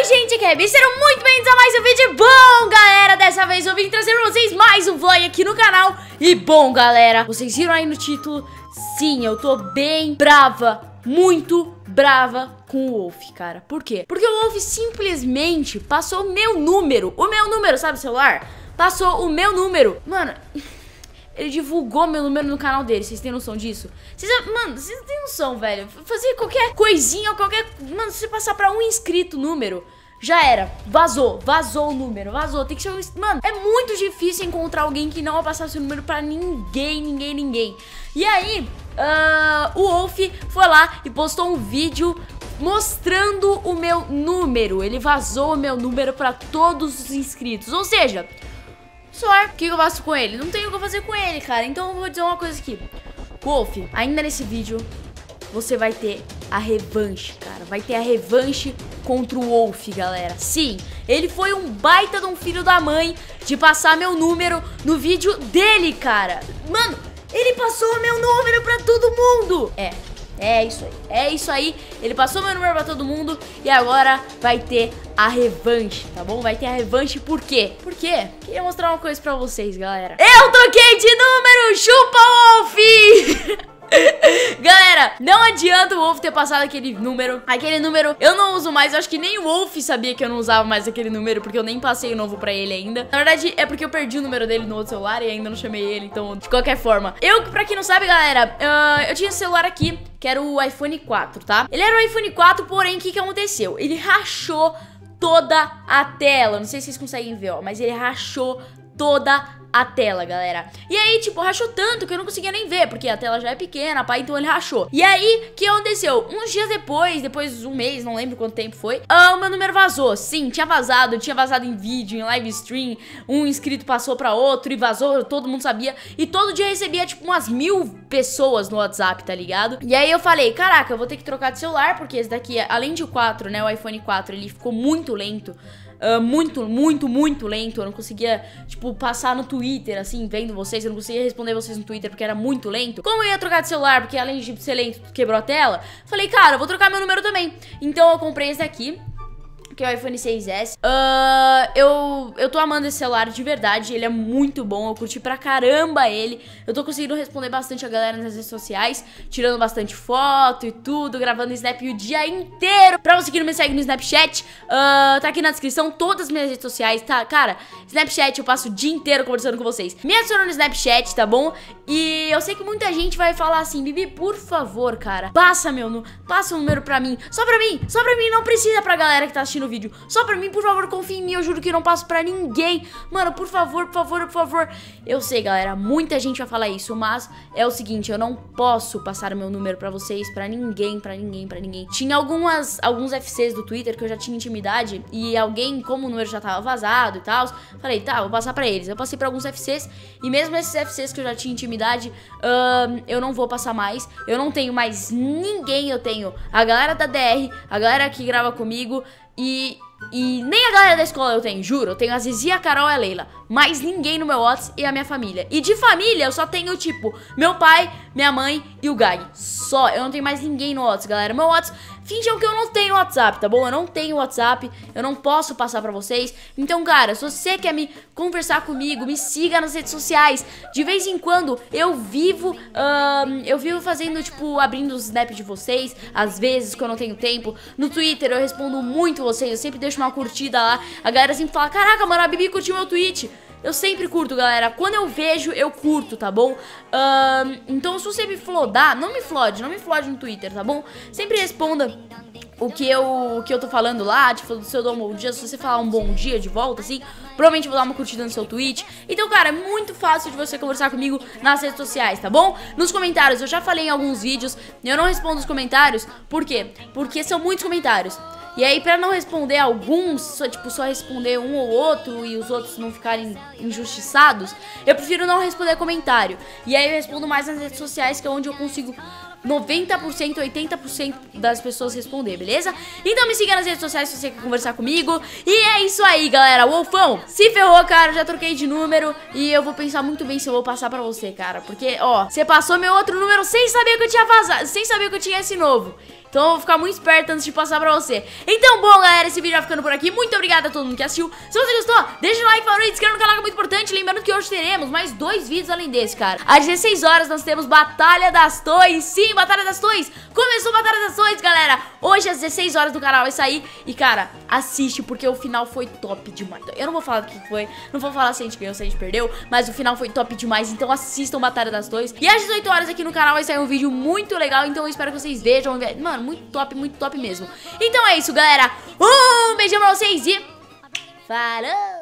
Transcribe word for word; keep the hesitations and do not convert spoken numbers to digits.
gente, aqui é a Gabi, sejam muito bem-vindos a mais um vídeo. Bom, galera, dessa vez eu vim trazer pra vocês mais um vlog aqui no canal. E bom, galera, vocês viram aí no título, sim, eu tô bem brava, muito brava com o Wolf, cara. Por quê? Porque o Wolf simplesmente passou o meu número, o meu número, sabe o celular? Passou o meu número, mano. Ele divulgou meu número no canal dele, vocês têm noção disso? Vocês, mano, vocês não têm noção, velho. Fazer qualquer coisinha, qualquer... Mano, se você passar pra um inscrito o número, já era. Vazou, vazou o número, vazou. Tem que ser um... Mano, é muito difícil encontrar alguém que não vai passar seu número pra ninguém, ninguém, ninguém. E aí, uh, o Wolf foi lá e postou um vídeo mostrando o meu número. Ele vazou o meu número pra todos os inscritos. Ou seja... Só, o que eu faço com ele? Não tenho o que eu fazer com ele, cara. Então eu vou dizer uma coisa aqui. Wolf, ainda nesse vídeo, você vai ter a revanche, cara. Vai ter a revanche contra o Wolf, galera. Sim, ele foi um baita de um filho da mãe de passar meu número no vídeo dele, cara. Mano, ele passou meu número pra todo mundo. É, é isso aí. É isso aí. Ele passou meu número pra todo mundo e agora vai ter a revanche, tá bom? Vai ter a revanche, por quê? Por quê? Queria mostrar uma coisa pra vocês, galera. Eu troquei de número, chupa Wolf! Galera, não adianta o Wolf ter passado aquele número. Aquele número eu não uso mais. Eu acho que nem o Wolf sabia que eu não usava mais aquele número, porque eu nem passei o novo pra ele ainda. Na verdade, é porque eu perdi o número dele no outro celular e ainda não chamei ele. Então, de qualquer forma, eu, pra quem não sabe, galera, uh, eu tinha esse celular aqui, que era o iPhone quatro, tá? Ele era o iPhone quatro, porém, o que que aconteceu? Ele rachou toda a tela. Não sei se vocês conseguem ver, ó, mas ele rachou toda a tela, galera. E aí, tipo, rachou tanto que eu não conseguia nem ver, porque a tela já é pequena, pá, então ele rachou. E aí, o que aconteceu? Uns dias depois, depois de um mês, não lembro quanto tempo foi, ah, o meu número vazou. Sim, tinha vazado, tinha vazado em vídeo, em live stream. Um inscrito passou pra outro e vazou, todo mundo sabia. E todo dia eu recebia, tipo, umas mil pessoas no WhatsApp, tá ligado? E aí eu falei, caraca, eu vou ter que trocar de celular, porque esse daqui, além de o quatro, né, o iPhone quatro, ele ficou muito lento. Uh, muito, muito, muito lento. Eu não conseguia, tipo, passar no Twitter, assim, vendo vocês. Eu não conseguia responder vocês no Twitter porque era muito lento. Como eu ia trocar de celular, porque além de ser lento, quebrou a tela, falei, cara, eu vou trocar meu número também. Então eu comprei esse daqui, que é o iPhone seis S. uh, eu, eu tô amando esse celular de verdade. Ele é muito bom, eu curti pra caramba ele. Eu tô conseguindo responder bastante a galera nas redes sociais, tirando bastante foto e tudo, gravando Snap o dia inteiro. Pra você que não me segue no Snapchat, uh, tá aqui na descrição todas as minhas redes sociais, tá? Cara, Snapchat eu passo o dia inteiro conversando com vocês. Me adiciona no Snapchat, tá bom? E eu sei que muita gente vai falar assim, Bibi, por favor, cara, passa meu número, passa o número pra mim. Só pra mim, só pra mim, não precisa pra galera que tá assistindo o vídeo. Só pra mim, por favor, confia em mim, eu juro que não passo pra ninguém. Mano, por favor, por favor, por favor. Eu sei, galera, muita gente vai falar isso, mas é o seguinte, eu não posso passar o meu número pra vocês, pra ninguém, pra ninguém, pra ninguém. Tinha algumas, alguns F Cs do Twitter que eu já tinha intimidade e alguém, como o número já tava vazado e tal, falei, tá, vou passar pra eles. Eu passei pra alguns F Cs e mesmo esses F Cs que eu já tinha intimidade, uh, eu não vou passar mais. Eu não tenho mais ninguém, eu tenho a galera da D R, a galera que grava comigo e... E nem a galera da escola eu tenho, juro. Eu tenho a Zizi, a Carol e a Leila. Mais ninguém no meu WhatsApp e a minha família. E de família eu só tenho, tipo, meu pai, minha mãe e o Gag. Só, eu não tenho mais ninguém no WhatsApp, galera. Meu WhatsApp, finjam que eu não tenho WhatsApp, tá bom? Eu não tenho WhatsApp, eu não posso passar pra vocês. Então, cara, se você quer me conversar comigo, me siga nas redes sociais. De vez em quando eu vivo, uh, eu vivo fazendo, tipo, abrindo os snaps de vocês. Às vezes, quando eu tenho tempo. No Twitter eu respondo muito vocês, eu sempre deixo uma curtida lá. A galera sempre fala, caraca, mano, a Bibi curtiu meu tweet. Eu sempre curto, galera. Quando eu vejo, eu curto, tá bom? Uh, então, se você me flodar, não me flode, não me flode no Twitter, tá bom? Sempre responda o que eu, o que eu tô falando lá, tipo, se eu dou um bom dia, se você falar um bom dia de volta, assim, provavelmente eu vou dar uma curtida no seu tweet. Então, cara, é muito fácil de você conversar comigo nas redes sociais, tá bom? Nos comentários, eu já falei em alguns vídeos, eu não respondo os comentários, por quê? Porque são muitos comentários. E aí, pra não responder alguns, só, tipo, só responder um ou outro e os outros não ficarem injustiçados, eu prefiro não responder comentário. E aí eu respondo mais nas redes sociais, que é onde eu consigo noventa por cento, oitenta por cento das pessoas responder, beleza? Então me siga nas redes sociais se você quer conversar comigo. E é isso aí, galera. Wolfão, se ferrou, cara, já troquei de número. E eu vou pensar muito bem se eu vou passar pra você, cara. Porque, ó, você passou meu outro número sem saber que eu tinha vazado, sem saber que eu tinha esse novo. Então eu vou ficar muito esperto antes de passar pra você. Então, bom, galera, esse vídeo vai ficando por aqui. Muito obrigada a todo mundo que assistiu. Se você gostou, deixa o like, favorito, se inscreva no canal que é muito importante. Lembrando que hoje teremos mais dois vídeos além desse, cara. Às dezesseis horas nós temos Batalha das Torres. Sim, Batalha das Torres. Começou a Batalha das Torres, galera. Hoje às dezesseis horas do canal vai sair. E, cara, assiste porque o final foi top demais. Eu não vou falar o que foi, não vou falar se a gente ganhou, se a gente perdeu, mas o final foi top demais. Então assistam Batalha das Torres. E às dezoito horas aqui no canal vai sair um vídeo muito legal. Então eu espero que vocês vejam. Mano, muito top, muito top mesmo. Então é isso, galera. Um beijão pra vocês e falou!